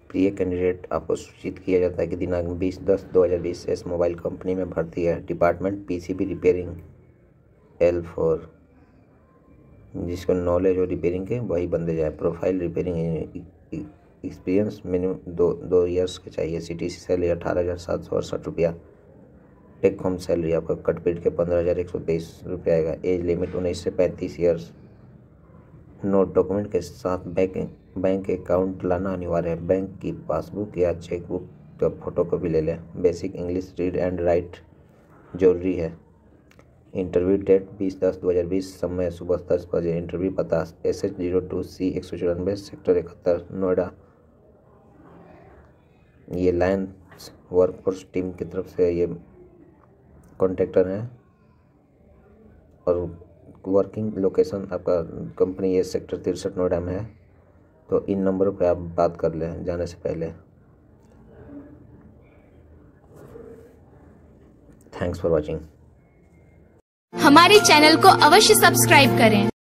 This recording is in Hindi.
प्रिय कैंडिडेट आपको सूचित किया जाता है कि दिनांक 20/10/2020 से इस मोबाइल कंपनी में भर्ती है। डिपार्टमेंट पीसीबी रिपेयरिंग L4, जिसको नॉलेज और रिपेयरिंग के वही बंदे जाए। प्रोफाइल रिपेयरिंग एक्सपीरियंस मिनिमम दो ईयर्स के चाहिए। CTC सैलरी 18,768 रुपया। टेक होम सैलरी आपका कटपीट के 15,123 रुपये आएगा। एज लिमिट 19 से 35 ईयर्स। नोट डॉक्यूमेंट के साथ बैंक अकाउंट लाना अनिवार्य है। बैंक की पासबुक या चेकबुक का फोटोकॉपी ले लें। Basic English read and write जरूरी है। Interview date 20/10/2020। समय सुबह 10 बजे। इंटरव्यू पता SH02C 194 सेक्टर 71 नोएडा। ये लायंस वर्कफोर्स टीम की तरफ से ये कॉन्ट्रैक्टर हैं और वर्किंग लोकेशन आपका कंपनी ये सेक्टर 63 नोएडा में है। तो इन नंबरों पे आप बात कर लें जाने से पहले। Thanks for watching. हमारे चैनल को अवश्य सब्सक्राइब करें।